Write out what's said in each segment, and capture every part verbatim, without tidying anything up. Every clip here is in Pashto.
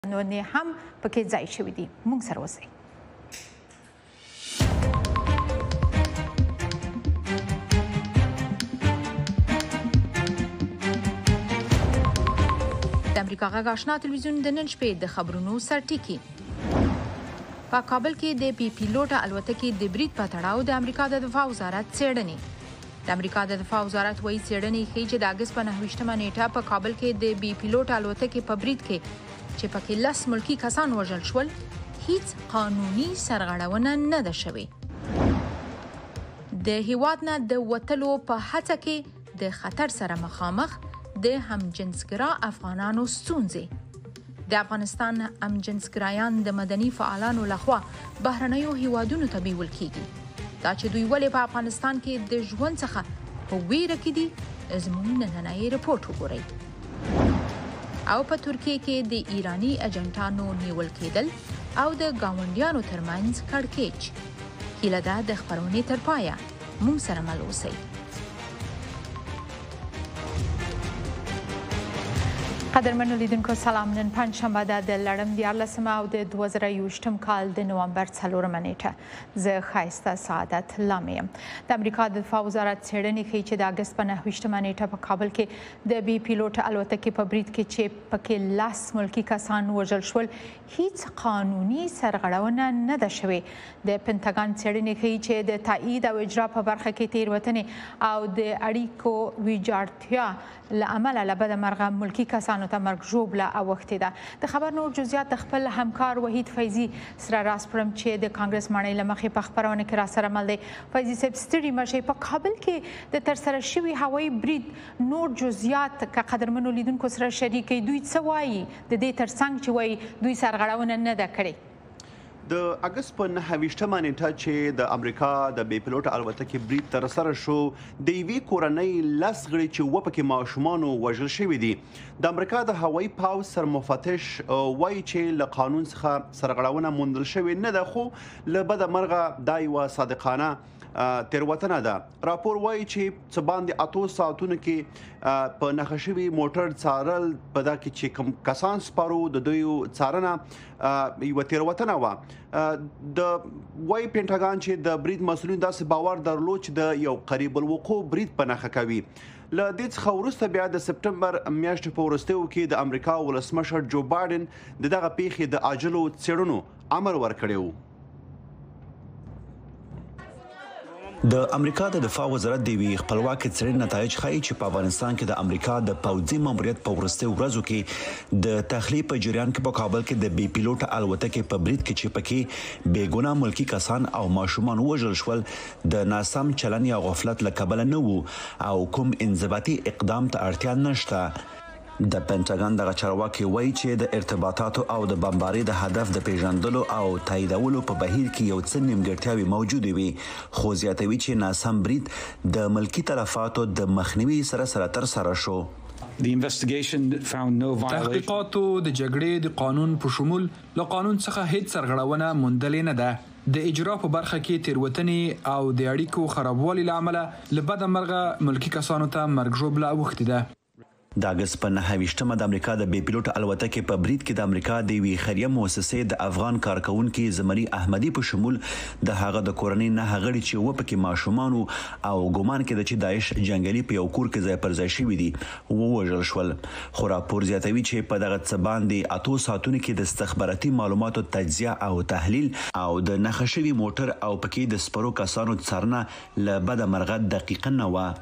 نو هم پکې ځای شوي دي. موږ سره اوسئ. د امریکا غږ اشنا تلویزون د نن شپې د خبرونو سرټیکي. په کابل کې د بي پیلوټ الوتکې د برید په تړاو د امریکا د دفاع وزارت څېړنې. د امریکا د دفاع وزارت وایي څېړنې ښیي چې د اګست په نهه ویشتمه نیټه په کابل کې د بي پیلوټ الوتکې په برید کې چې پکې لس ملکی کسان وژل شول هیڅ قانوني سرغړونه نه ده شوې. د هیواد نه د وتلو په هڅه کې د خطر سره مخامخ د همجنسګرا افغانانو ستونزې. د افغانستان همجنسګرایان د مدني فعالانو لخوا بهرنیو هیوادونو ته بیول کیږي. دا چې دوی ولې په افغانستان کې د ژوند څخه په ویره کې دي زموږ نننی رپورټ وګورئ. او په ترکیه کې د ایرانی اجنټانو نیول کېدل او د ګاونډیانو ترمنځ کړکېچ. هیله ده د خپرونې تر پایه موږ سره مل اوسئ. قدرمنو لیدونکو سلام. نن پنجشنبه ده د لړم دیارلسمه او د دوه زره یوویشتم کال د نومبر څلورمه نیټه. زه ښایسته سعادت لامې یم. د امریکا د دفاع وزارت څېړنې ښیي چې د اګست په نهه ویشتمه نیټه په کابل کې د بي پیلوټ الوتکې په برید کې چې پکې لس ملکي کسان وژل شول هیڅ قانوني سرغړونه نه ده شوې. د پنټاګان څېړنې ښیي چې د تایید او اجرا په برخه کې تېروتنې او د اړیکو ویجاړتیا له امله له بده مرغه ملکي کسانو ته مرګ ژوبله اوښتې ده. د خبر نور جزئیات د خپل همکار وحید فیضي سره راسپړم چې د کانګرس ماڼۍ له مخې په خپرونه کې راسره مل دی. فیضي صاحب ستړي مه شئ. په کابل کې د ترسره شوي هوایي برید نور جزئیات که قدرمنو لیدونکو سره شریکوي دوی څه وایي د دې ترڅنګ چې وایي دوی سرغړونه نه ده کړې؟ د اګست په نهه ویشتمه نیټه چې د امریکا د بي پیلوټ الوتکې برید ترسره شو د یوې کورنۍ لس غړي چې اووه پکې ماشومانو وژل شوي دي. د امریکا د هوایي پوځ سرمفتش وایي چې له قانون څخه سرغړونه موندل شوې نه ده خو له بده مرغه دا یوه صادقانه تیروتنه ده. راپور وایي چې څه باندې اتو ساعتونو کې په نښه شوي موټر څارل په دا کې چې کوم کسان سپارو د دوی څارنه یوه تیروتنه وه. د وایي پنټاګان چې د برید مسؤلین داسې باور درلود چې د یو قریب الوقوع برید په نښه کوي. له دې څخه وروسته بیا د سپټمبر میاشتې په وروستیو کې د امریکا ولسمشر جو بایډن د دغه پیښې د عاجلو څېړنو امر ورکړی و. د امریکا د دفاع وزارت د یوې خپلواکې څېړنې نتایج ښایي چې په افغانستان کې د امریکا د پوځي ماموریت په وروستیو ورځو کې د تخلیې په جریان کې په کابل کې د بي پیلوټ الوتکې په برید کې چې پکې بېګناه ملکي کسان او ماشومان وژل شول د ناسم چلن یا غفلت له کبله نه وو او کوم انضباطي اقدام ته اړتیا نشته. د پنټاګان دغه چارواکي وایي چې د ارتباطاتو او د بمبارۍ د هدف د پیژندلو او تاییدولو په بهیر کې یو څه نیمګړتیاوې موجودې وي خو زیاتوي چې ناسم برید د ملکي تلفاتو د مخنیوي سره سره ترسره شو. تحقیقاتو د جګړې د قانون په شمول له قانون څخه هیڅ سرغړونه موندلې نه ده. د اجرا په برخه کې تیروتنې او د اړیکو خرابوالي له امله له بده مرغه ملکي کسانو ته مرګ ژوبله اوښتې ده. د اګست په نهه ویشتمه د امریکا د بي پیلوټ الوتکې په برید کې د امریکا د یوې خیریه مؤسسې د افغان کارکونکي زمري احمدي په شمول د هغه د کورنۍ نهه غړي چې اووه پکې ماشومان او ګومان کېده چې داعش جنګیالي په یو کور کې ځای پر ځای شوي دي ووژل شول. خو راپور زیاتوي چې په دغه څه باندې اتو ساعتونو کې د استخباراتي معلوماتو تجزیه او تحلیل او د نښه شوي موټر او پکې د سپرو کسانو څارنه له بده مرغه دقیقه نه وه.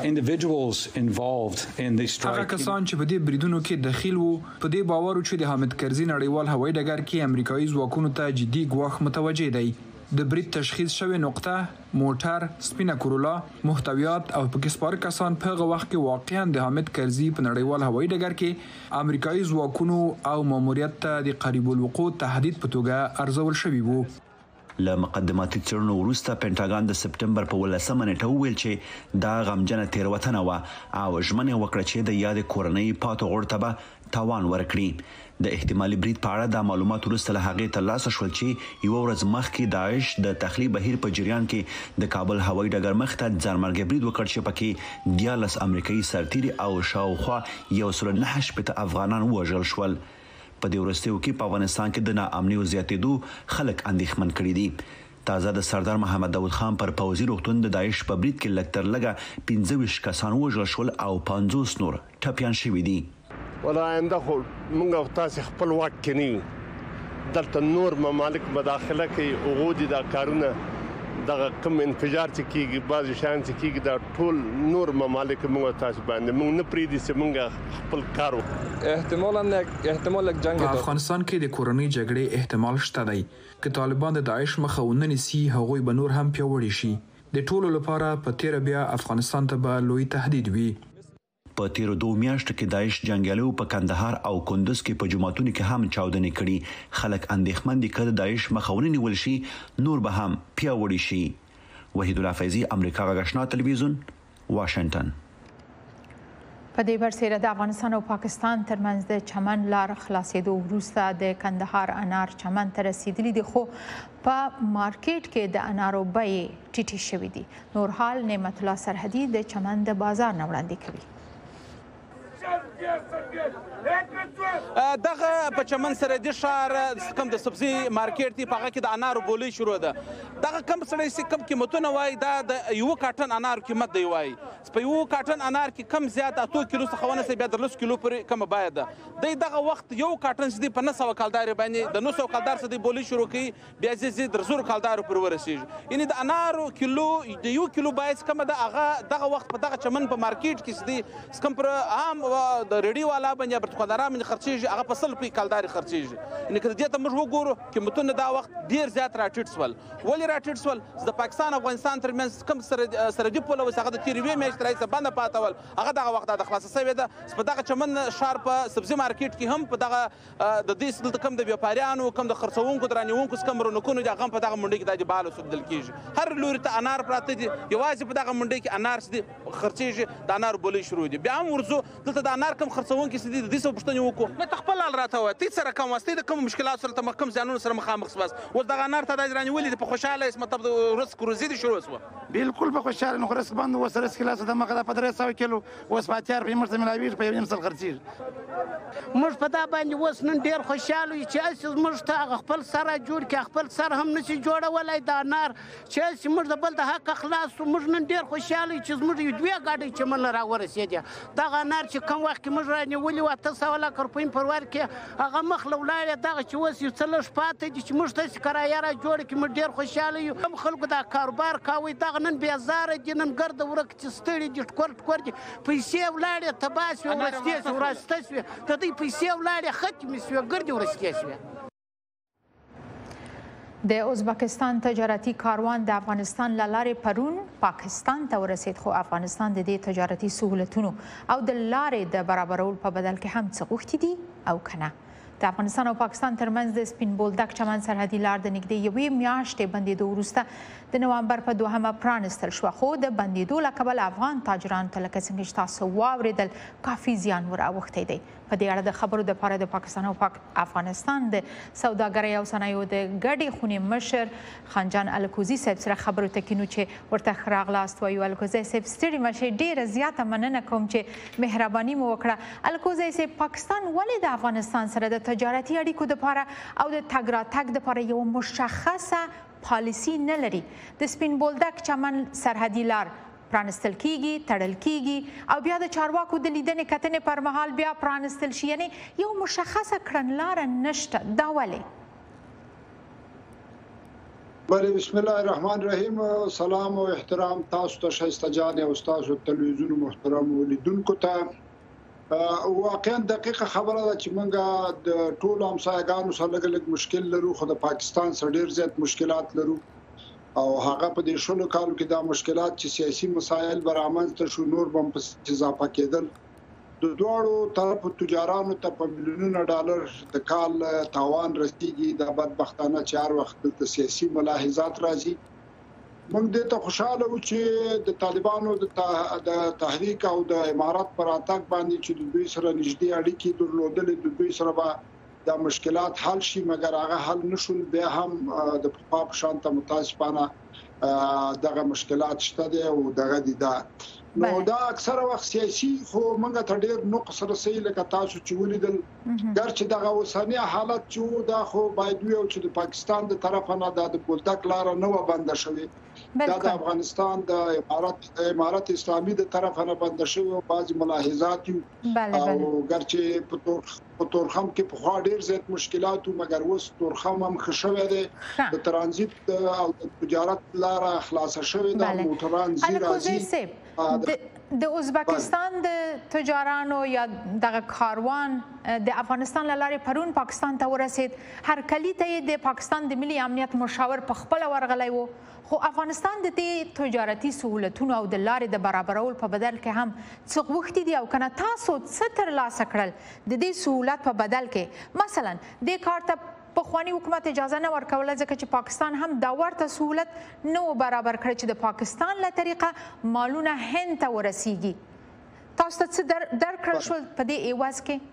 هغه کسان چې په دې بریدونو کې دخیل وو په دې باور چې د حامد کرزي نړیوال هوایي ډګر کې امریکایي ځواکونو ته جدي ګواښ متوجه دی. د برید تشخیص شوی نقطه، موټر، سپینه کورولا، محتویات او پکې سپاره کسان په هغه وخت کې واقعا د حامد کرزي په نړیوال هوایي ډګر کې امریکایي ځواکونو او ماموریت ته د قریب الوقوع تهدید په توګه ارزول شوي وو. له مقدماتي څېړنو وروسته پنټاګان د سپټمبر په ولسمه نیټه وویل چې دا غمجنه تېروتنه وه او ژمنه وکړه چې د یادې کورنۍ پاتو غړو ته به تاوان ورکړي. د احتمالي برید په اړه د معلومات وروسته له هغې ترلاسه شول چې یوه ورځ مخکې داعش د تخلیې بهیر په جریان کې د کابل هوایي ډګر مخ ته ځانمرګي برید وکړ چې پکې دیارلس امریکایي سرتیري او شاوخوا یو سل نهه شپېته افغانان ووژل شول. په دې وروستیو کې په افغانستان کې د ناامنیو زیاتېدو خلک اندېښمن کړي دي. تازه د سردار محمد داود خان پر پوځي روغتون د داعش په برید کې لږ تر لږه پنځه ویشت کسان وژل شول او پنځوس نور ټپیان شوي دي. ولا آینده خو موږ او تاسې خپل واک کې نه یو. دلته نور ممالک مداخله کوي، هغو دي دا کارونه دغه کم انفجار چې کېږي، بعضې شیان چې کېږي، دا ټول نور ممالک موږ او تاسې باندې موږ نه پرېږدي چې موږ خپل کار وکړو. احتمالا احتمال یک جنگ په افغانستان کې د کورنۍ جګړې احتمال شته دی. که طالبان د داعش مخه ونه نیسي هغوی به نور هم پیاوړي شي. د ټولو لپاره په تیره بیا افغانستان ته به لوی تهدید وي. په تیرو دوه میاشتو کې داعش جنگیالو په کندهار او کندوز کې په جماعتونو کې هم چاودنې کړي. خلک اندېښمن دي که د داعش مخه ونه نیول شي نور به هم پیاوړي شي. وحید الله فیضی، امریکا غږ اشنا تلویزون، واشنگټن. په دې برسېره د افغانستان او پاکستان ترمنځ د چمن لار خلاصېدو وروسته د کندهار انار چمن ته رسیدلی دي، خو په مارکیټ کې د انارو بیې ټیټې شوي دي. نور حال نعمت الله سرحدي د چمن د بازار نه وړاندې کوي. دغه په چمن سرحدي ښار کوم د سبزي مارکیټ دی، په هغه کې د انارو بولۍ شروع ده. دغه کم سړی چې کم قیمتونه وایي دا د یوه کارټن انارو قیمت دی وایي. په یوه کارټن انار کې کم زیات اتو کیلو څخه ونیسئ بیا د لسو کیلو پورې کمه بیه ده. دی دغه وخت یو کارټن چې دی په نه سوه کلدارې باندې د نهه سوه کلدار څخه دی بولۍ شروع کوي، بیا ځي ځي تر زرو کلدارو پورې ورسېږي. یعنې د انارو کیلو د یو کیلو بیه چې کومه ده هغه دغه وخت په دغه چمن په مارکیټ کې چې دی کوم پر عام د ریډي والا باندې یا برتقالداران باندې خرڅېږي هغه په سل روپۍ کلدارې خرڅېږي. یعنې که دې ته موږ وګورو قیمتونه دا وخت ډېر زیات راټیټ شول. ولې راټیټ شول؟ د پاکستان افغانستان ترمنځ کوم سرحدي پوله اوس هغه د تېرې یوې میاشتې راهیسې بنده پاته ول، هغه دغه وخت د خلاصه شوې ده. په دغه چمن ښار په سبزي مارکیټ کې هم په دغه د دې دلته کوم د بیاپاریانو کوم د خرڅوونکو د رانیونکو کوم رونقونو دي هغه هم په دغه منډۍ کې دا د بال وسودل کېږي. هر لوري ته انار پراته دي، یوازې په دغه منډۍ کې انار چې دي خرڅېږي، د انارو بولۍ شروع دي. بیا هم ورځو دلته د انار کوم خرڅوونکي چې دي د دې څه پوښتنې وکړو. نه ته خپل حال راته وایه، ته سره کوم واستې د کومو مشکلاتو سره ته کوم زیانونو سره مخامخ شوست؟ اوس دغه انار ته دا رانیولي دي په خوشحاله یې مطلب د رزق روزي دي شروع شوه. بالکل په خوشحاله نو رزق باندې اوس رزق خلاصه د مخه په درې سوه کیلو اوس په اتیا روپۍ موږ ته ملاوېږي، په یو نیم سل خرڅېږي. موږ په دا باندې اوس نن ډېر خوشحاله یو چې هسې موږ ته هغه خپل سره جوړ کړي، خپل سر هم نشي جوړولی د انار چې هسې موږ د بل د حقه خلاص شو. موږ نن ډېر خوشحاله یو چې زموږ یو دوې ګاډۍ چمن له راورسېدې. دغه انار چې کوم وخت کې موږ رانیولي وو اته سوه لکه روپۍ په ور کې هغه مخ له ولاړې، دغه چې اوس یو څه لږ پاتې دي چې موږ تاسې کرایه را جوړه کړي. موږ ډېر خوشحاله یو. هم خلکو دا کاروبار کاوه، دغه نن بېزاره دي، نن ګرده ورک چې ستړي دي، ټکور ټکور دي، پیسې ولاړې تباه شوې، ورستې شوې، وراسته شوې، د دوی پیسې ولاړې ختمې شوې، ګردې ورستې شوې. د ازبکستان تجارتي کاروان د افغانستان له لارې پرون پاکستان ته ورسید، خو افغانستان د دې تجارتي سهولتونو او د لارې د برابرولو په بدل کې هم څه غوښتي دي او که نه. د افغانستان او پاکستان ترمنځ د سپین بولدک چمن سرحدي لار د نږدې یوې میاشتې بندېدو وروسته د نومبر په دوهمه پرانستل شوه، خو د بندېدو له کبله افغان تاجرانو ته لکه څنګه چې تاسو واورېدل کافي زیان ور اوښتی دی. په دې اړه د خبرو دپاره د پاکستان او پاک افغانستان د سوداګرۍ او صنایعو د ګډې خونې مشر خانجان الکوزي صاحب سره خبرو ته کینو چې ورته ښه راغلاست وایو. الکوزي صاحب ستړي مه شئ، ډېره زیاته مننه کوم چې مهرباني مو وکړه. الکوزي صاحب، پاکستان ولې د افغانستان سره د تجارتي اړیکو دپاره او د تګ راتګ دپاره یوه مشخصه پالیسي نه لري؟ د سپین بولدک چمن سرحدي لار پرانستل کیږي، تړل کیږي او بیا د چارواکو د لیدنې کتنې پر مهال بیا پرانستل شي، یعنې یو مشخصه کړنلاره نشته. دا ولې؟ بله، بسم الله الرحمن الرحیم. سلام او احترام تاسو ته ښایسته جانې او ستاسو تلویزیون محترمو لیدونکو ته. واقعا دقیقه خبره ده چې موږ د ټولو همسایګانو سره لږ لږ مشکل لرو، خو د پاکستان سره ډېر زیات مشکلات لرو او هغه په دې شلو کالو کې دا مشکلات چې سیاسي مسایل به رامنځته شو نور به هم پسې اضافه کېدل. د دواړو طرفو تجارانو ته په میلیونونه ډالر د کال تاوان رسیږي. دا بدبختانه چې هر وخت دلته سیاسي ملاحظات راځي. موږ دې ته خوشاله وو چې د طالبانو د تحریک او د امارات پر اتاک باندې چې د دوی سره نږدې اړیکې درلودلې، د دوی سره به دا مشکلات حل شي، مګر هغه حل نشول. بیا هم د پخوا په شان ته متاسفانه دغه مشکلات شته دي او دغه دي. دا نو دا اکثره وخت سیاسي خو موږ ته ډېر نقص رسوي لکه تاسو چې ولیدل ګرچې دغه اوسنی حالت چې دا خو باید وي چې د پاکستان د طرفه نه د بولدک لاره نه و بنده شوې دا د افغانستان د امارات امارات اسلامي د طرفه نه بنده شوې او بعض ملاحظات او ګرچې په تور په تورخم کې په خوا ډېر زیات مشکلات او مګر اوس تورخم هم خښوي دي د ترانزیت او د تجارت لاره خلاصه شوې ده موټران زیرازي د ازبکستان د تجارانو یا دغه کاروان د افغانستان لارې پرون پاکستان ته ورسید هر کلی ته د پاکستان د ملي امنیت مشاور په خپل ورغلی وو خو افغانستان د دې تجارتي سہولتونو او د لارې د برابرول په بدل کې هم څه غوښتي دي او کنه تاسو څه ترلاسه کړل د دې سہولت په بدل کې مثلا د کار ته پخوانی حکومت اجازه نه ورکوله ځکه چې پاکستان هم دا ورته سہولت نه برابر کړی چې د پاکستان له طریقه مالونه هند ته ورسیږي تاسو ته څه درکړل شول په دې ایواز کې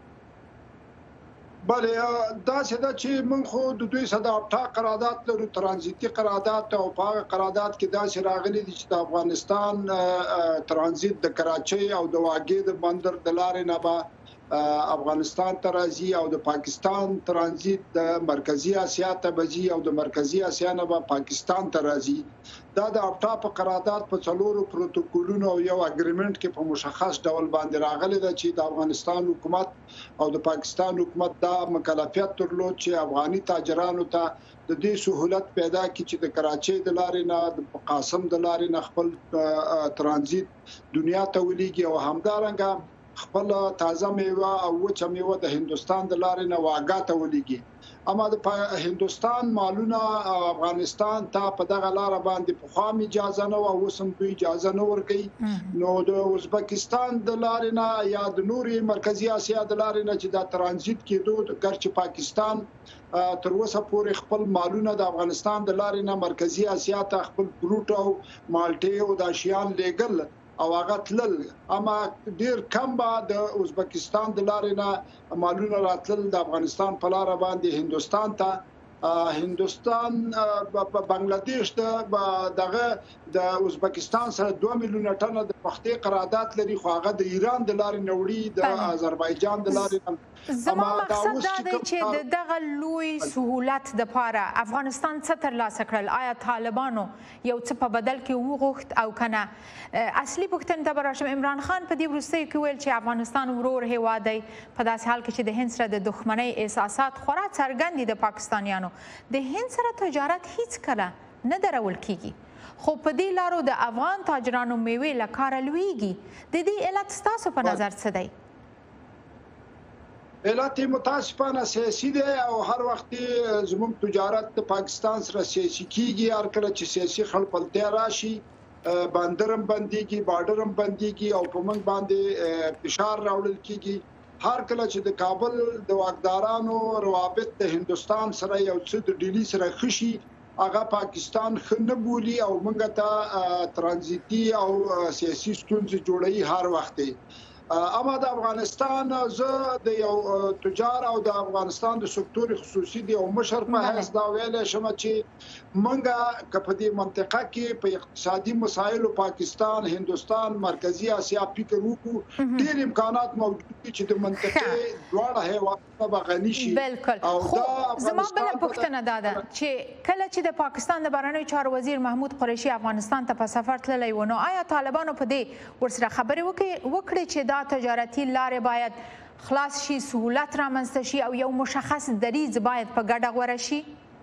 بله دا څه چې موږ خو د دوی سره د اپټا قرارداد لرو ترانزیتي قرارداد او په هغه قرارداد کې دا چې راغلي دي چې د افغانستان ترانزیت د کراچۍ او د واګې د بندر د لارې نه به افغانستان ته راځي او د پاکستان ترانزیت د مرکزی اسیا ته بځي او د مرکزی اسیا نه به پاکستان ته راځي دا د اپټا په قرارداد په څلورو پروتوکولونو او یو اګریمنت کې په مشخص ډول باندې راغلي ده چې د افغانستان حکومت او د پاکستان حکومت دا مکلفیت درلود چې افغاني تاجرانو ته د دې سہولت پیدا کړي چې د کراچۍ د لارې نه د قاسم د لارې نه خپل ترانزیت دنیا ته ولېږي او همدارنګه خپل تازه میوه او وچه میوه د هندستان د لارې نه واګا ته ولېږي اما د هندستان مالونه افغانستان ته په دغه لار باندې په خام اجازه نه او وسم دوی اجازه نه ورکړي نو د ازبکستان د لارې نه یا د نوري مرکزی اسیا د لارې نه چې د ترانزیت کېدو ګرچې پاکستان تر اوسه پورې خپل مالونه د افغانستان د لارې نه مرکزی اسیا ته خپل فروټ او مالټې او د شیان لېګل او هغه تلل اما ډیر کم به د ازبکستان د لارې نه مالونه راتلل د افغانستان په لار باندې هندستان ته هندستان بنگلاديش ته دغه د ازبکستان سره دوه میلیونه ټنه د پختې قرارداد لري خو هغه د ایران د لارې نوړي د آذربایجان د لارې زما مقصد دا دی چې دغه لوی سہولت د پاره افغانستان څه ترلاسه کړل آیا طالبانو یو څه په بدل کې وغوښت او کنه اصلي پوښتنه ته براشم عمران خان په دې وروستیو کې ویل چې افغانستان ورور هیواد دی په داسې حال کې چې د هند سره د دښمنۍ احساسات خورا څرګند دي د پاکستانیانو د هند سره تجارت هیڅ کله نه درول کیږي خو په دې لارو د افغان تاجرانو میوې له کاره لویږي د دې علت ستاسو په نظر څه دی علت متاسفانه سیاسي دی او هر وخت زموږ تجارت د پاکستان سره سیاسي کیږي هر کله چې سیاسي خلپلتیا راشي بندرم بنديږي بارډرم بنديږي او په موږ باندې فشار راوړل کیږي هر کله چې د کابل د واکدارانو روابط د هندستان سره یو څه د ډیلی سره خشي هغه پاکستان خنه بولی او موږ ته ترانزیتي او سیاسي ستونزې جوړي هر وخت اما د افغانستان زه د یو تجار او د افغانستان د سکتور خصوصي دی او مشر په حیث دا ویل شم چې منګه په دې منطقه کې په اقتصادي مسایلو پاکستان هندستان مرکزی اسیا فکر وکړو ډېر امکانات موجود دي چې د منطقې دواړه هیوادونه به غني شي بالکل او دا زما بل پوښتنه دا ده چې کله چې د پاکستان د بهرنیو چارو وزیر محمود قریشي افغانستان ته په سفر تللی و نو آیا طالبانو په دې ورسره خبرې وکړې چې دا تجارتي لارې باید خلاص شي سہولت رامنځته شي او یو مشخص دریځ باید په ګډه غوره شي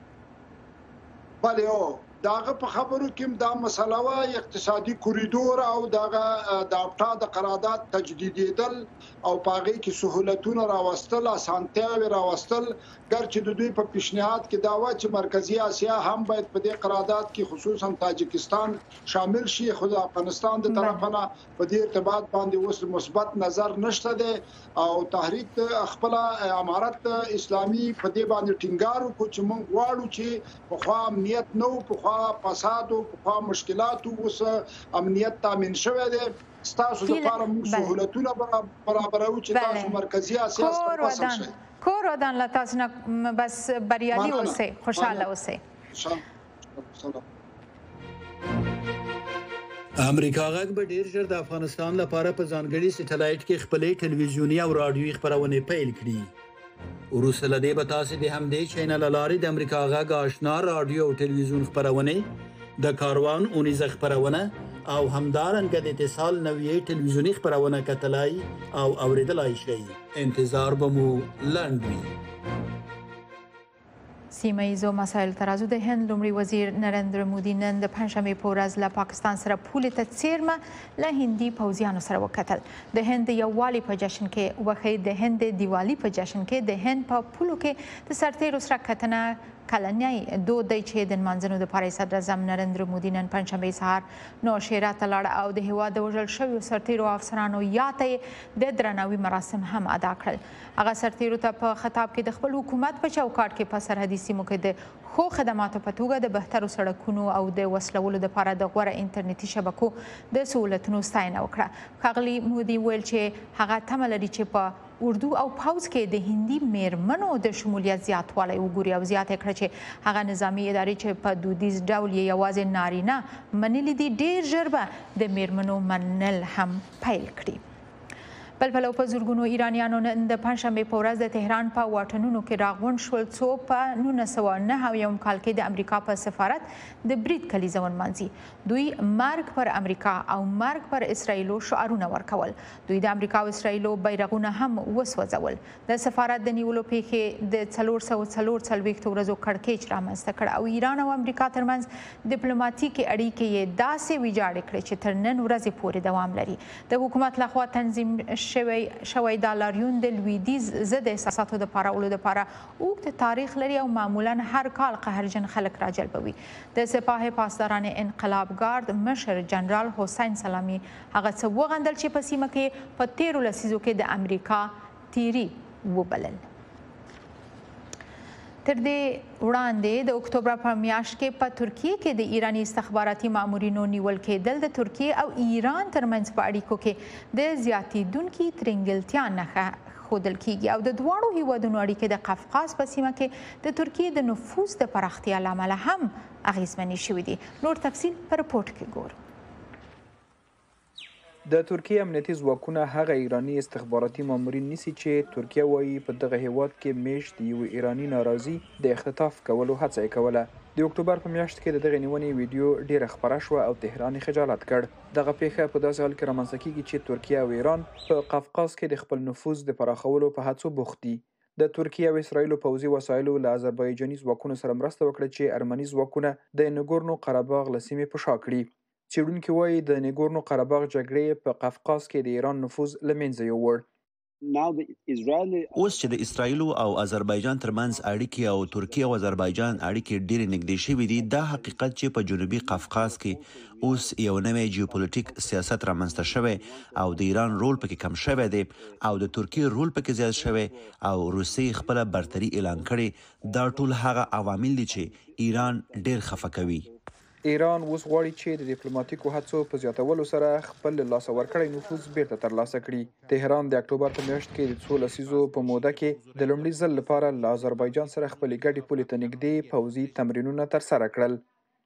بله او داغه په خبرو کې دا مسله وا اقتصادي کوریډور او داغه د اپټا د قرارداد تجدیدیدل او پاغي کې سہولتونه راوستل اسانتیاوي راوستل ګرچې د دوی په پیشنهاد کې دا و چې مرکزی اسیا هم باید په دې قرارداد کې خصوصا تاجکستان شامل شي خو د افغانستان د طرفه په دې ارتباط باندې اوس مثبت نظر نشته دی او تحریک خپل امارت اسلامي په دې باندې ټینګار وکړي چې موږ غواړو چې په خوا امنیت نو په فساد او په مشکلات او امنیت تامین شوه دي ستاسو لپاره موږ سہولتونه برابرو چې تاسو مرکزی اسیا څخه شئ کور ودان لا تاسو نه بس بریالي اوسئ خوشاله اوسئ امریکا غږ به ډیر ژر د افغانستان لپاره په ځانګړي سټلایټ کې خپلې ټلویزیوني او رادیوي خبرونه پیل کړي. وروسته له دې به تاسو د همدې چینل له لارې د امریکا غږ آشنا رادیو او ټلویزیون خبرونه، د کاروان اونیزه خبرونه او همدارنګه د اتصال نوې ټلویزیوني خبرونه کتلای او اوریدلای شئ. انتظار به مو لنډ وي. سیمه ایزو مسایل ترازو د هند لومړي وزیر نریندر مودي نن د پنجشنبې په ورځ له پاکستان سره پولې ته څیرمه له هندي پوځیانو سره وکتل. د هند د یووالي په جشن کې وښیي د هند د دیوالي په جشن کې د هند په پولو کې د سرتیرو سره کتنه کلنی دود دی چې د نمانځنو دپاره صدر اعظم نریندر مودي نن پنجشنبې سهار نوشهره ته لاړ او د هیواد د وژل شویو سرتیرو افسرانو یاد ته د درناوي مراسم هم ادا کړل. هغه سرتیرو ته په خطاب کې د خپل حکومت په چوکاټ کې په سرحدي سیمو کې د خو خدماتو په توګه د بهترو سړکونو او د وسلولو دپاره د غوره انټرنیټي شبکو د سهولتونو ستاینه وکړه. ښاغلي مودي ویل چې هغه تمه لري چې په اردو او پوځ کې د هندي میرمنو د شمولیت زیاتوالی وګوري او زیاته کړه چې هغه نظامي ادارې چې په دودیز ډول یې یوازې نارینه منلي دي ډېر ژر به د میرمنو منل هم پیل کړي. بل پلو په زرګونو ایرانیانو نن د پنجشنبې په ورځ د تهران په واټونو کې راغونډ شول څو په نولس سوه نهه اویایم کال کې د امریکا په سفارت د برید کلیزه ونمانځي. دوی مرګ پر امریکا او مرګ پر اسرائیلو شعارونه ورکول. دوی د امریکا او اسرائیلو بیرغونه هم وسوځول. د سفارت د نیولو پیښې د څلور سوه څلور څلوېښتو ورځو کړکېچ رامنځته کړ او ایران او امریکا ترمنځ ډیپلوماتیکې اړیکې یې داسې ویجاړې کړې چې تر نن ورځې پورې دوام لري. د حکومت لخوا تنظیم شوی شوی دا لاریون د لویدیز ضد احساساتو د پارولو دپاره اوږد تاریخ لري او معمولا هر کال قهرجن خلک راجلبوي. د سپاه پاسداران انقلاب ګارد مشر جنرال حسین سلامي هغه څه وغندل چې په سیمه کې په تیرو لسیزو کې د امریکا تیري وبلل. تر دې وړاندې د اکتوبر په میاشت کې په ترکیه کې د ایراني استخباراتي مامورینو نیول کېدل د ترکیه او ایران ترمنځ په اړیکو کې د زیاتېدونکي ترنګلتیا نښه ښودل کیږي او د دواړو هیوادونو اړیکې د قفقاز په سیمه کې د ترکیه د نفوذ د پراختیا له امله هم اغیزمنې شوي دي. نور تفصیل په رپورټ کې ګورو. د ترکیه امنیتي ځواکونه هغه ایراني استخباراتي مامورین نیسي چې ترکیه وایي په دغه هیواد کې میشت یو ایراني ناراضي د اختطاف کولو هڅه یې کوله. د اکتوبر په میاشت کې د دغې نیونې ویډیو ډیره خپره شوه او تهران یې خجالت کړ. دغه پیښه په داسې حال کې رامنځته کیږي چې ترکیه او ایران په قفقاز کې د خپل نفوذ د پراخولو په هڅو بوخت دي. د ترکیه او اسرائیلو پوځي وسایلو له آذربایجاني ځواکونو سره مرسته وکړه چې ارمني ځواکونه د نګورنو قرهباغ له سیمې په شا کړي. څېړونکي وایي د نګورنو قرهباغ جګړې په قفقاز کې د ایران نفوذ له منځه یووړ. اوس چې د اسرائیل او آذربایجان ترمنځ اړیکې او ترکیه او آذربایجان اړیکې ډېرې نږدې شوي دي، دا حقیقت چې په جنوبي قفقاز کې اوس یو نوی جیوپولیټیک سیاست رامنځته شوی او د ایران رول پکې کم شوی دی او د ترکیه رول پکې زیات شوی او روسیې خپله برتري اعلان کړې، دا ټول هغه عوامل دي چې ایران ډېر خفه کوي. ایران اوس غواړي چې د ډیپلوماټیکو هڅو په زیاتولو سره خپل له لاسه ورکړی نفوذ بیرته ترلاسه کړي. تهران د اکتوبر په میاشت کې د څو لسیزو په موده کې د لومړي ځل لپاره له آذربایجان سره خپلې ګډې پولې ته نږدې پوځي تمرینونه ترسره کړل.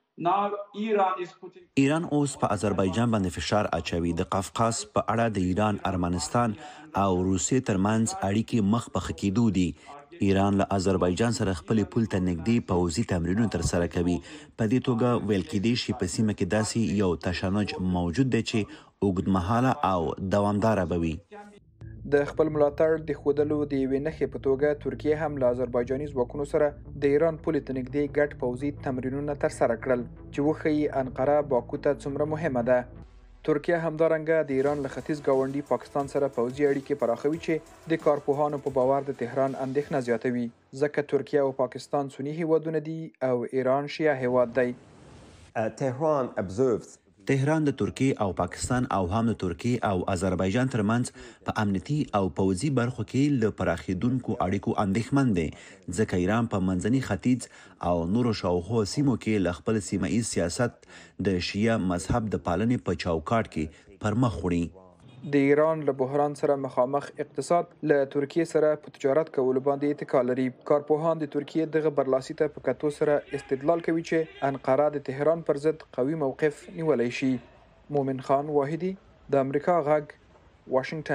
ایران اوس په آذربایجان باندې فشار اچوي. د قفقاز په اړه د ایران، ارمنستان او روسیې ترمنځ اړیکې مخ په ښه کېدو دي. ایران له آذربایجان سره خپلې پولې ته نږدې پوځي تمرینونه ترسره کوي. په دې توګه ویل کېدی شي په سیمه کې داسې یو تشنج موجود دی چې اوږدمهاله او دوامداره به وي. د خپل ملاتړ د ښودلو د یوې نښې په توګه ترکیه هم له آذربایجاني ځواکونو سره د ایران پولې ته نږدې ګډ پوځي تمرینونه ترسره کړل چې وښیي انقره باکو ته څومره مهمه ده. ترکیه همدارنګه د ایران له ختیځ ګاونډي پاکستان سره پوځي اړیکې پراخوي چې د کارپوهانو په باور د تهران اندېښنه زیاتوي، ځکه ترکیه او پاکستان سني هیوادونه دي او ایران شیعه هیواد دی. تهران observed تهران د ترکیه او پاکستان او هم د ترکیه او آذربایجان ترمنځ په امنیتي او پوځي برخو کې له پراخېدونکو اړیکو اندېښمن دی، ځکه ایران په منځني ختیځ او نورو شاوخوا سیمو کې له خپل سیمه ایز سیاست د شیعه مذهب د پالنې په چوکاټ کې پرمخ وړي. د ایران له بحران سره مخامخ اقتصاد له ترکیه سره په تجارت کولو باندې اتکا لري. کارپوهان د ترکیه دغه برلاسي ته په کتو سره استدلال کوي چې انقره د تهران پر ضد قوي موقف نیولی شي. مومن خان واحدی د امریکا غږ واشنگټن.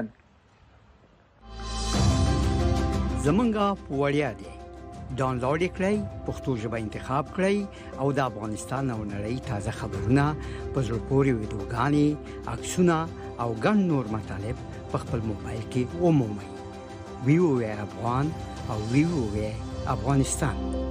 زمونږه وړیا دی ډاونلوډ کړئ پښتو ژبه انتخاب کړئ او د افغانستان او نړۍ تازه خبرونه په زړه پورې ویډیوګانې عکسونه او ګڼ نور مطالب په خپل موبایل کې ومومئ. وی او ای افغان او وی او ای افغانستان.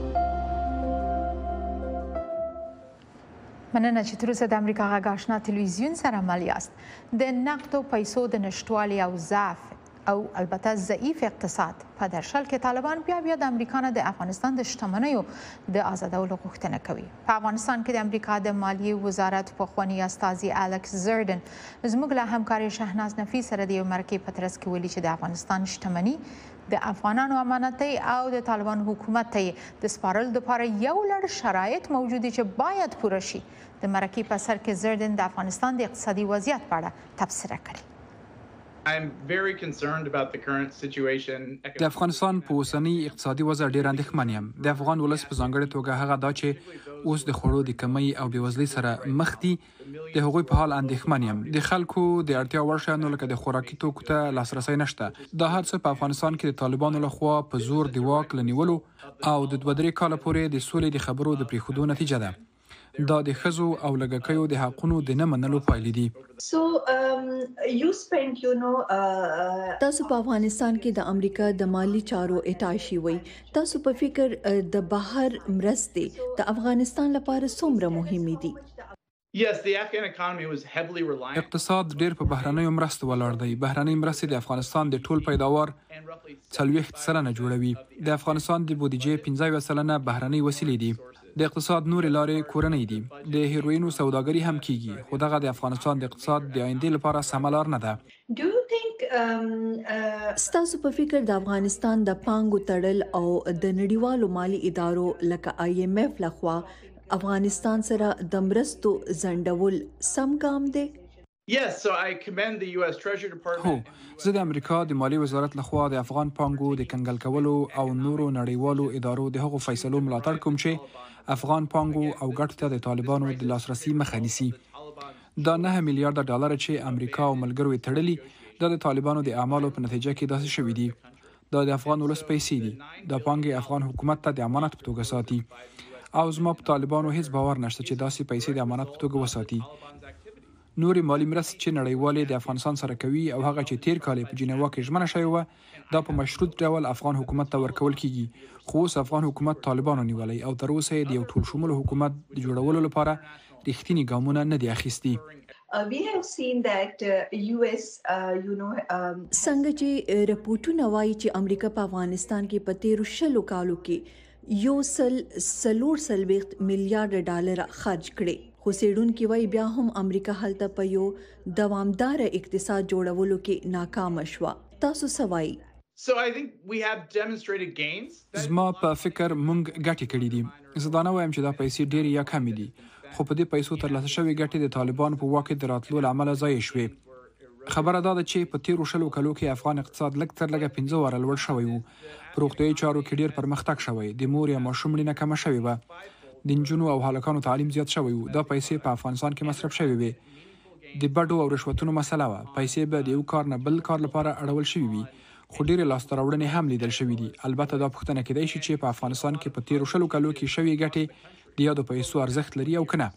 مننه چې تر اوسه د امریکا غږ اشنا تلویزیون سره مل یاست. د نقدو پیسو د نشټوالي او ضعف او البته ضعیف اقتصاد په درشل کې طالبان بیا بیا د امریکا نه د افغانستان د شتمنیو د آزادولو غوښتنه کوي. په افغانستان کې د امریکا د مالیې وزارت پخوانی استازي الکس زردن زموږ له همکاري شهناز نفیس سره د یو مرکې په ترڅ کې ویلي چې د افغانستان شتمني د افغانانو امانت او د طالبان حکومت ته د سپارل لپاره یو لړ شرایط موجود دي چې باید پوره شي. د مرکې په سر کې زردن د افغانستان د اقتصادي وضعیت په اړه تبصره کړې. I'm very concerned about the current situation. د افغانستان په اوسنۍ اقتصادي وضع ډېر اندېښمن یم. د افغان ولس په ځانګړې توګه هغه دا چې اوس د خوړو د کمۍ او بېوزلۍ سره مخ دي د هغوی په حال اندېښمن یم. د خلکو د اړتیا وړ شیانو لکه د خوراکي توکو ته لاسرسی نشته. دا هر څه په افغانستان کې د طالبانو لخوا په زور د واک له نیولو او د دوه درې کاله پورې د سولې د خبرو د پرېښودو نتیجه ده. دا د ښځو او لږکیو د حقونو د نه منلو پایلې دي. So um, you spent, you know, uh, تاسو په افغانستان کې د امریکا د مالی چارو اټاشي وي. تاسو په فکر د بهر مرستې د افغانستان لپاره څومره مهمې دي؟ Yes, the Afghan economy was heavily reliant. اقتصاد ډېر په بهرنیو مرستو ولاړ دی. بهرنۍ مرستې د افغانستان د ټول پیداوار څلوېښت سلنه جوړوي. د افغانستان د بودیجې پنځه اویا سلنه بهرنۍ وسیلې دي. د اقتصاد نورې لارې کورنۍ دي. د هیروینو سوداګري هم کیږي، خو دغه د افغانستان د اقتصاد د آیندې لپاره سمه لار نه ده. ستاسو په فکر د افغانستان د پانګو تړل او د نړیوالو مالی ادارو لکه آی ایم ایف لخوا افغانستان سره د مرستو ځنډول سم ګام دی؟ Yes, so I commend the U S Treasury Department. هو زه د امریکا د مالی وزارت لخوا د افغان پانګو د کنګل کولو او نورو نړیوالو ادارو د هغو فیصلو ملاتړ کوم چې افغان پانګو او ګټو ته د طالبانو د لاسرسي مخه نیسي. دا نه میلیارډ ډالر چې امریکا او ملګرو یې تړلي دا د طالبانو د اعمالو په نتیجه کې داسې شوي دي. دا د افغان ولس پیسې دي. دا پانګې افغان حکومت ته د امانت په توګه ساتي او زما په طالبانو هیڅ باور نشته چې داسې پیسې د امانت په توګه وساتي. نورې مالی مرستې چې نړیوالې د افغانستان سره کوي او هغه چې تیر کال په جنیوا کې ژمنه شوې وه دا په مشروط ډول افغان حکومت ته ورکول کیږي. خو اوس افغان حکومت طالبانو نیولی او تر اوسه یې د یو ټول شموله حکومت د جوړولو لپاره رښتیني ګامونه نه دي اخیستي. څنګه چې رپورټونه وایي چې امریکا په افغانستان کې په تیرو شلو کالو کې یو سل څلور څلوېښت میلیارډ ډالر خرج کړي. خو څېړونکي وایي بیا هم امریکا هلته په یو دوامدار اقتصاد جوړولو کې ناکامه شوه. تاسو څه وایي؟ So I think we have demonstrated gains. زما په فکر مونږ ګټې کړې دي. زه دا نه وایم چې دا پیسې ډېرې یا کمې دي، خو په دې پیسو ترلاسه شوې ګټې د طالبانو په واک کې د راتلو له امله ضایع شوې. خبره دا ده چې په تیرو شلو کلو کې افغان اقتصاد لږ تر لږه پنځه واره لوړ شوی و. په روغتیایي چارو کې ډېر پرمختګ شوی. د مور یا ماشوم مړینه کمه شوې وه. د نجونو او هلکانو تعلیم زیات شوی و. دا پیسې په افغانستان کې مصرف شوې وې. د بډو او رشوتونو مسله وه. پیسې به د یو کار نه بل کار لپاره اړول شوي وي. خو ډېرې لاسته راوړنې هم لیدل شوي دي. البته دا پوښتنه کېدای شي چې په افغانستان کې په تیرو شلو کلو کې شوې ګټې د یادو پیسو ارزښت لري او که نه.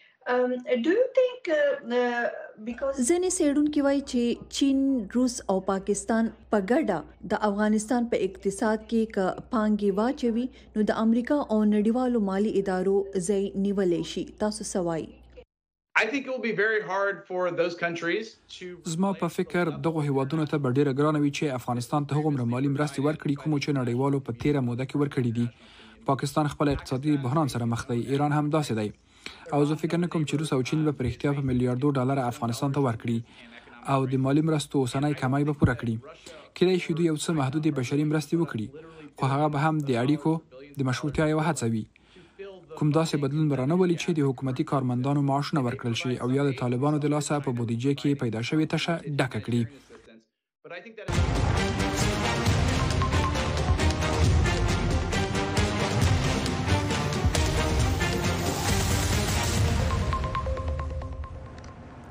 ځینې څېړونکي وایي چې چین، روس او پاکستان په ګډه د افغانستان په اقتصاد کې که پانګې واچوي نو د امریکا او نړیوالو مالی ادارو ځای نیولی شي. تاسو څه وایي؟ I think it will be very hard for those countries to زما په فکر دغه هیوادونو ته به ډېره ګرانه وي چې افغانستان ته هغومره مالي مرستې ورکړي کومو چې نړیوالو په تیره موده کې ورکړي دي. پاکستان خپل اقتصادي بحران سره مخ دی. ایران هم داسې دی. او زه فکر نه کوم چې روس او چین به په رښتیا په میلیارډو ډالر افغانستان ته ورکړي او د مالی مرستو اوسنۍ کمای به پوره کړي. کېدای شي دوی یو څه محدودې بشري مرستې وکړي، خو هغه به هم د اړیکو د مشروطیه یوه هڅه وي. کوم داسې بدلون به رانولي چې د حکومتي کارمندانو معاشونه ورکړل شي او یا د طالبانو د لاسه په بودیجې کې پیدا شوې تشه ډکه کړي.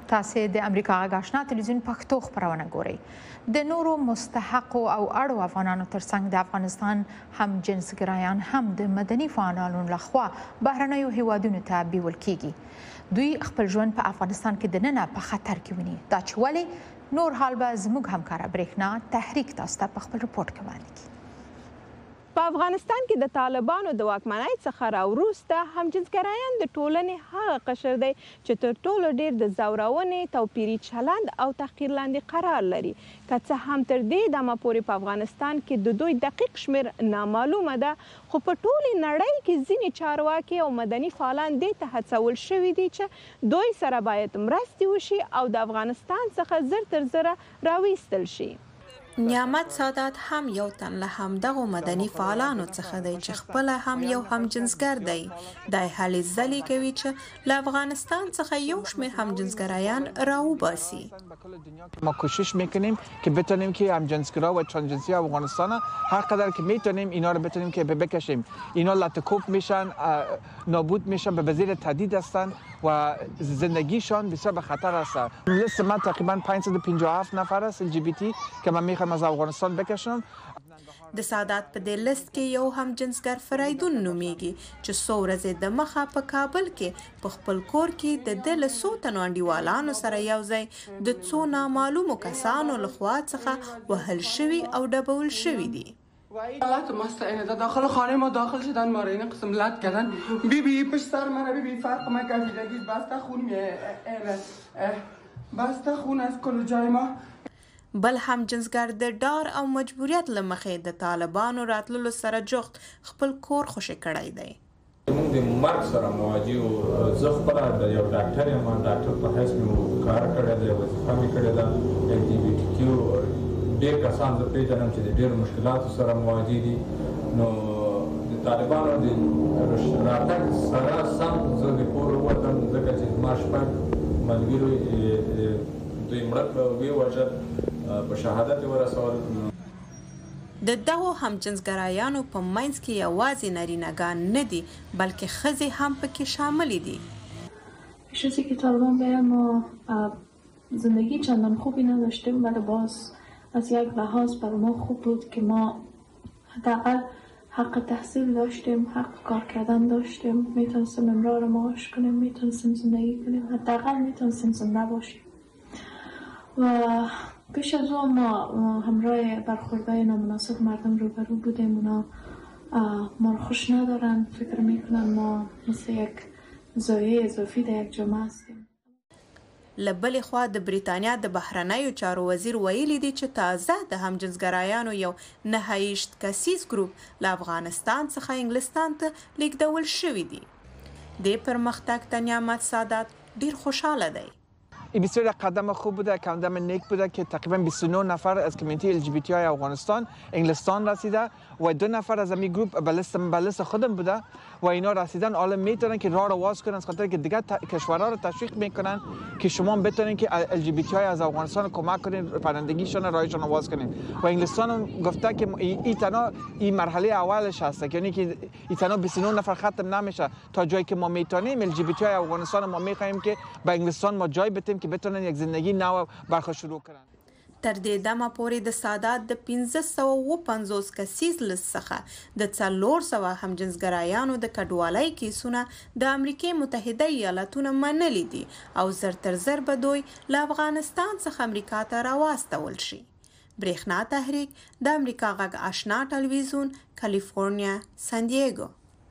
تاسې د امریکا غږ اشنا تلویزیون پښتو خبرونه ګورئ. د نورو مستحقو او اړو افغانانو ترڅنګ د افغانستان هم جنسګرایان هم د مدني فعالانو لخوا بهرنیو هیوادونو ته بیول کیږي. دوی خپل ژوند په افغانستان کې دننه په خطر کې ویني. دا چې ولې نور حال به زموږ همکاره برېښنا تحریک تاسو ته په خپل رپورټ کې وړاندې کړي. په افغانستان کې د طالبانو د واکمنۍ څخه راوروسته همجنسګرایان د ټولنې هغه قشر دی چې تر ټولو ډېر د ځورونې، توپیري چلند او تحقیر لاندې قرار لري. که څه هم تر دې دمه پورې په افغانستان کې د دوی دقیق شمېر نامعلومه ده، خو په ټولې نړۍ کې ځینې چارواکي او مدني فعالان دې ته هڅول شوي دي چې دوی سره باید مرستې وشي او د افغانستان څخه زر تر زره راویستل شي. نعمت سادات هم یو تن له همدغو مدني فعالانو څخه دی چې خپله هم یو همجنسګر دی. دی هلې ځلې کوي چې له افغانستان څخه یو شمېر همجنسګرایان راوباسي. ما کوشش میکنیم که بتونیم که همجنسگرا و ترانسجنسی افغانستان هر قدر که میتونیم اینا رو بتونیم که بکشیم. اینا لطکوب میشن، نابود میشن، به وزیر تهدید هستن و زندگیشان بسیار به خطر هست. لیست من تقریبا پانصد و پنجاه و هفت نفر است ال جی بی تی که من میخوام از افغانستان بکشم. د سادات په دې لیست کې یو همجنسګر فریدون نومیږي چې څو ورځې د مخه په کابل کې په خپل کور کې د ده له څو تنو انډیوالانو سره یو ځای د څو نامعلومو کسانو لخوا څخه وهل شوي او ډبول شوي دي. حالت مستعینه داخل خانه ما داخل شدن، ما را این قسم لط کردن. بی بی پشت سر من بی بی فرق ما کفیدگی بسته خون بسته خون از کل جای ما. بل هم جنسګر د ډار او مجبوریت له مخې د طالبانو راتللو سره جوخت خپل کور خوشی کړی دی. موږ د مرګ سره مواجه یو. زه خپله د یو ډاکټر یم، ډاکټر په حیث مې کار کړی دی، وظیفه مې کړې ده. ال جی بي ټي کیو ډېر کسان زه پېژنم چې د ډېرو مشکلاتو سره مواجه دي. نو د طالبانو د راتګ سره سم زه د کور ووتم، ځکه چې زما شپږ ملګرو دوی مړه ووژل، په شهادت ورسول. د دغو همجنسګرایانو په منځ کې یوازې نارینه‌ګان نه دي بلکې ښځې هم پکې شاملې دي. چیزی که طالبان بگن ما زندگی چندان خوبی نداشتیم، ولی باز از یک لحاظ برای ما خوب بود که ما حداقل حق تحصیل داشتیم، حق کار کردن داشتیم، میتونستیم امرار معاش کنیم، میتونستیم زندگی کنیم، حداقل میتونستیم زنده باشیم. و پیش از اون ما همراه برخوردهای نامناسب مردم روبرو بودیم. اونا ما رو خوش ندارن، فکر میکنن ما مثل یک زایه اضافی در یک جامعه هستیم. لبل خوا د بریتانیا د بهرنیو چارو وزیر ویلي دی چې تازه د همجنسګرایانو یو نهه ویشت کسیز ګروپ له افغانستان څخه انګلستان ته لیږدول شوي دي. دې پرمختګ ته نعمت سادات ډیر خوشحاله دی. این بسیار قدم خوب بوده، قدم نیک بوده که تقریبا بیست و نه نفر از کمیته ال جی بی تی آی افغانستان انگلستان رسیده و دو نفر از همین گروپ به لیست به لیست خودم بوده و اینا رسیدن. حالا میتونن که راه رو واز کنن، از خاطر که دیگه کشورها رو تشویق میکنن که شما بتونین که ال جی بی تی آی از افغانستان کمک کنین، پرندگیشون رایشون رو واز کنین. و انگلستان هم گفته که این تنها این مرحله اولش هست، یعنی که این تنها بیست و نه نفر ختم نمیشه. تا جایی که ما میتونیم ال جی بی تی آی افغانستان ما میخوایم که به انگلستان ما جای بدیم که بتونن یک زندگی نو برخه شروع کنن. تر دې دمه پورې د سادات د پنځه سوه و پنځوس کسیز لیست څخه د څلور سوه همجنسګرایانو د کډوالۍ کیسونه د امریکې متحده ایالتونو منلي دي او زر تر زر به دوی له افغانستان څخه امریکا ته راواستول شي. برېښنا تحریک د امریکا غږ اشنا تلویزون، کالیفورنیا، سان دیګو.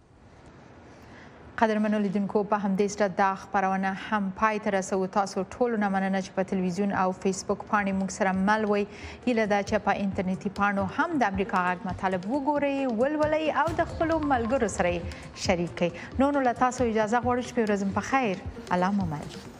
قدرمنو لیدونکو، په همدې سره دا خبرونه هم پای ته رسوو. تاسو ټولو نه مننه چې په تلویزیون او فیسبوک پاڼې موږ سره مل وئ. هیله ده چې په انټرنیټي پاڼو هم د امریکا غږ مطالب وګورئ، ولولئ او د خپلو ملګرو سره یې شریک کړئ. نو نو له تاسو اجازه غواړو چې په ورځ په خیر. الله مو مل.